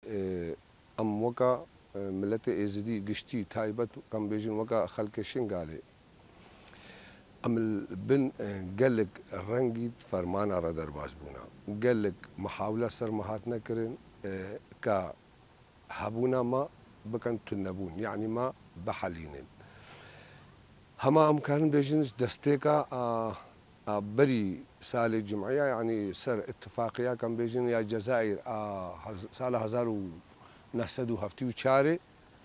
ام وكا ملت ازدي قشتي تايبت كم بيجن وكا خلق شنقالي ام البن قال لك الرنجي فرمانا ردر باسبونا قال لك محاولة سر مهاتنا كرن كا هبونا ما بكن تنبون يعني ما بحلينين هما امكان بيجنش دستيكا بري سال الجمعية يعني سر اتفاقية كان بيجن يا الجزائر سال هزارو نسدو هفتيو شاري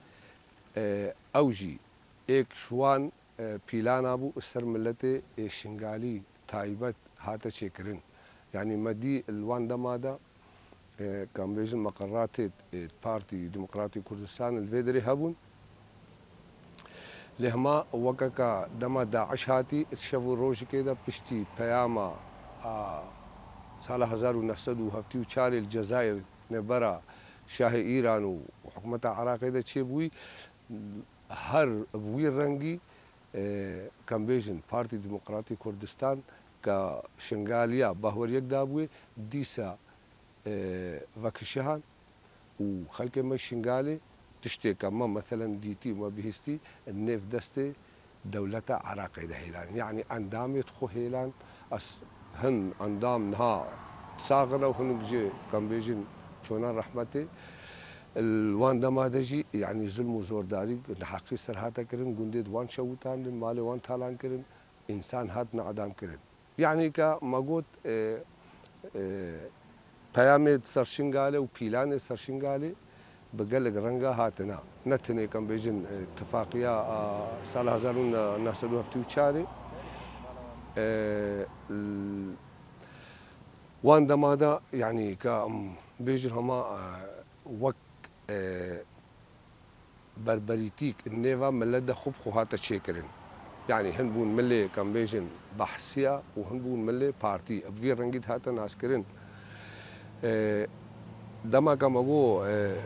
اوجي ايك شوان بيلان ابو السر ملتي شنغالي تايبت هاتا شكرن يعني مدي الوان دمادا كان بيجن مقرات بارتي ديمقراطي كردستان الفيدري هبون لهما وكاكا دما داعش هاتي اتشافوا روش كده بشتي بياما سال هزار ونفسد وهفتي وشاري الجزائر نبرا شاهي ايران وحكومتها عراق ده تشيبوي هر ابوي رنجي كان بيجن بارتي ديمقراطي كردستان كشنغاليا باهور يك دابوي ديسا فاكشهان وخلق ما شنغالي تشتي كما مثلا ديتي وما بهستي النيف دستي دولة عراقي ده هيلان يعني اندام يدخو هيلان هن اندام نها ساغنا وهن جي كان بيجن شونان رحمتي الوان دما دجي يعني ظلم وزور داري نحقي سر هاتا كرن قنديد وان شوتان مالي وان تالان كرن انسان هات نعدام كرن يعني كما قلت بيامي سرشنغالي وبيلاني سرشنغالي بقلق رنجا هاتنا نتني كان بيجن اتفاقية سال هزارون الناس دوها في تشاري وان دمادا يعني كام بيجن هما وك بربريتيك النيفا ملدا خبخو هاتا تشيكرين يعني هنبون ملي كان بيجن بحثية وهنبون ملي بارتي ابفي رنجيد هاتا ناس كرين دما كاماغو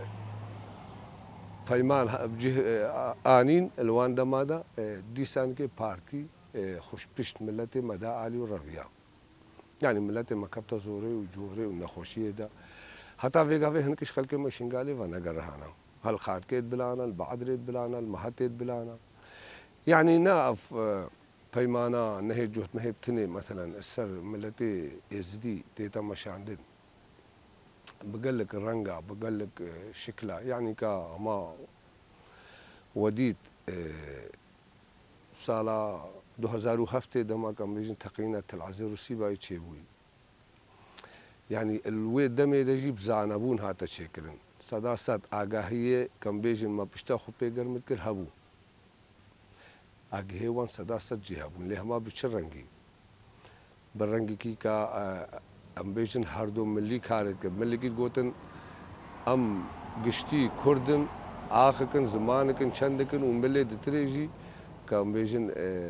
فيمان بجه آنين الوان دمادا ديسان كي بارتي خوش بشت ملتي مدى عالي والرفيع يعني ملتي مكبتا زوري وجوري ونخوشية دا حتى فيقا في هنكش خلقي ما شنقالي فنقرهانا هل خاد كيد بلانا البعد ريد بلانا المهتيد بلانا يعني ناف فيمانا نهي جهت نهي بتني مثلا السر ملتي يزدي تيتا مشاندين بقلك الرنقة بقلك شكلها يعني كما وديت سالا 2007 دما كان بيجن تقينا العزير وسيبا يتشيبوي يعني الويد دمي دجي بزعنبون هاتا تشكرن صدا صد آگاهية كان بيجن ما بشتاخو بيقر متكر هبو آگاهية وان صدا صد جيهبون ليه ما بتشرنجي بالرنجي كي كا ام بيجن هردو ملي كارت ملي كي قوتن ام قشتي كردن آخكن زمانكن شندكن وملي دتريجي كام بيجن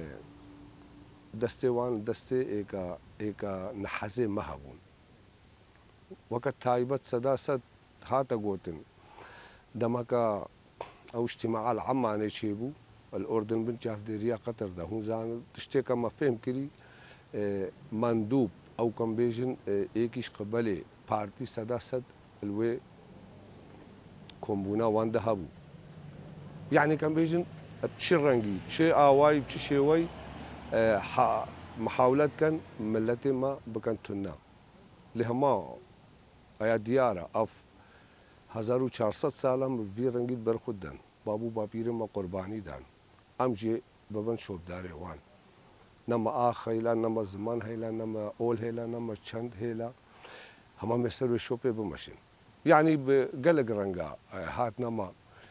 دستي وان دستي ايكا نحزي مهبون وقت تايبت سداسة هاتا قوتن دمكا او اجتماع العامة عن يشيبو الأردن بن جاف ديريا قطر ده هون زان تشتيكا ما فهم كري مندوب او كم بيجن ايكيش قبلي بارتي سداسة الوي كومبونا وان دهبو يعني كم بيجن بشي رنجي بشي آواي بشي شيوي محاولات كان ملتي ما بكن تنا لهما ايا ديارة اف 1400 سالم في رنجي برخدن بابو بابير ما قرباني دان امجي ببن شوب داري وان نما هيلا نما زمان هيلا نما اول هيلا نما چند هيلا هما مسر شوبي بمشين يعني بقلق رنجا هات نما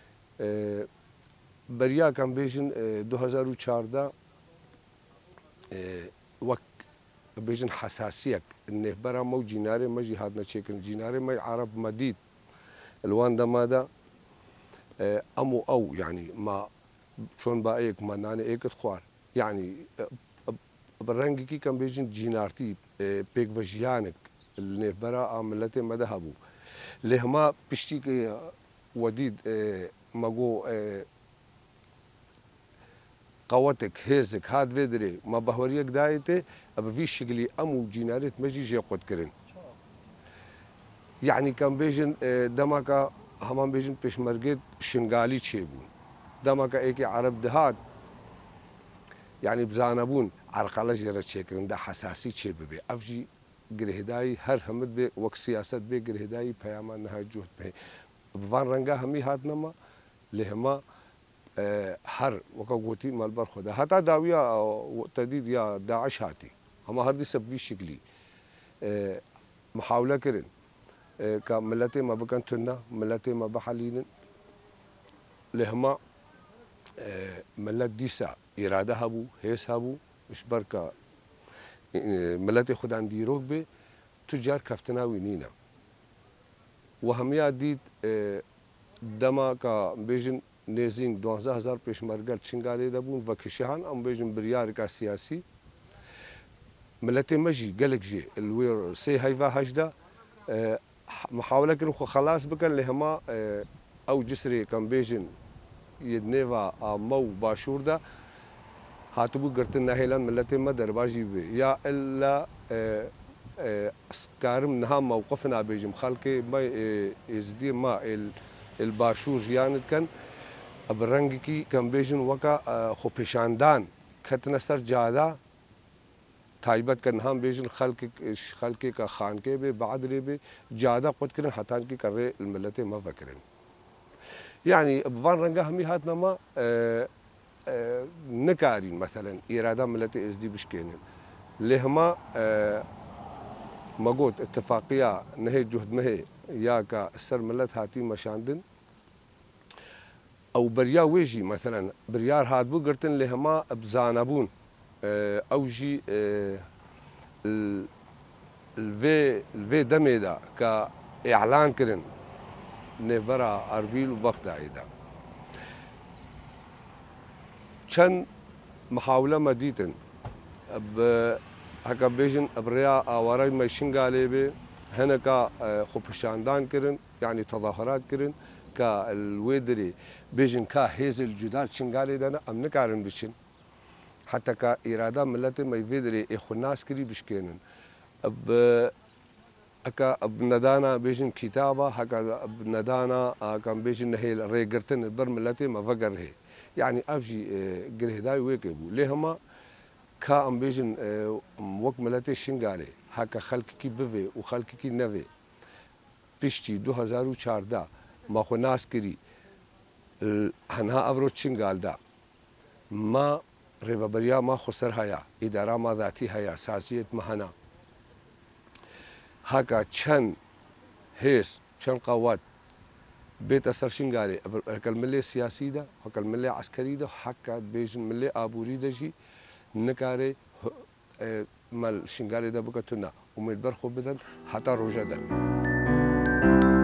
بريا كان بيجن 2014 وك بيجن حساسيك انه برا مو جيناري ما جهادنا شكل جيناري ما عرب مديد الوان ده ماذا امو او يعني ما شلون بايك ما ناني ايك خوار يعني برنجي كان بيجن جينارتي بيك فجيانك اللي برا عملتي ما ذهبوا لهما بشتي وديد ماجو قوتك هيزك هاد فيدري ما بهوريك دايته ابى في شغلي امو جيناريت مجي جي قد كرن يعني كان بيجن دمكا همان بيجن بيشمرقت شنغالي تشيبون دما كايكي عرب دهات يعني بزانبون عرقلة جرى تشيكرن ده حساسي تشيب بي افجي گرهداي هر همد بي وك سياست بي گرهداي پیاما نها جهد بي بفان رنگا همي هات نما لهما هر وكا قوتي مالبر خدا حتى داوية تديد يا داعش هاتي هما هردي سبوي شكلي محاولة كرن كملتي ما بكن تنا ملتي ما بحلين لهما ملت ديسا إرادة هبو هيس هبو مش بركة ملتي خد عندي ركبة تجار كفتنا وينينا وهميا ديد دما كا بيجن نيزين 12000 پێشمەرگەل چنگالێ دەبوون ڤەکشیان ئەم بێژن بریارێکا سیاسی ملەتێ مەژی گەلێک ژێ وێ سێ هەیڤا هەشدا محاولەکردن خۆ خەلاص بکەن لە هەما ئەو جسرێکم بێژن نێڤا ئامە و باشووردا هاتبوو گرتن نەهێلان ملەتێ مە دەرباژی بێ یا ئەلا کارم نها موقفنا بێژم خەڵکێ ئێزدی ما الباشوور ژیانت کەن برنگی کم بیشن وکا خو پیشاندان کتن سر جادا تایبت کن هم بیشن خلق کا خان کے به بعد ری به جادا قد کرن حتان کی کرے الملت ما فکرن يعني بفان رنگا همي هات نما نكارين مثلا إرادة ملت اس دي بشكينن لهما ما قلت اتفاقية نهي جهد مهي يا كسر ملت هاتي مشاندن او بريا ويجي مثلا بريار هاد بو قرتن لهما بزانبون او جي الفي دميدا كاعلان كرن نبرا اربيل وبخت عيدا كان محاولة مديتن هكا بيجن بريا اوراي ما شنغالي بي هناك خبشاندان كرن يعني تظاهرات كرن كالويدري بيجن كا هيز الجدال شنغالي دانا ام نكارن بشن حتى كا إرادة ملت ما يفيدري إخو الناس كري بشكينن هكا بندانا بيجن كتابة هكا بندانا كان بيجن هي ريقرتن بر ملتي ما فقر هي يعني أفجي قرهداي ويكبو ليهما كا ام بيجن وك ملتي شنغالي هكا خلقكي بفي وخلقكي نفي بشتي 2014 ما خو ناس كري هنها أفرو تشنغال دا ما ريبابريا ما خسر هيا إدارة ما ذاتي هيا ساسية مهنا هكا چن هيس چن قوات بيت أسر شنغالي هكا الملي السياسي دا هكا الملي عسكري دا هكا بيجن ملي آبوري دا جي نكاري مال شنغالي دا بكتنا وميد برخو بدن حتى روجا دا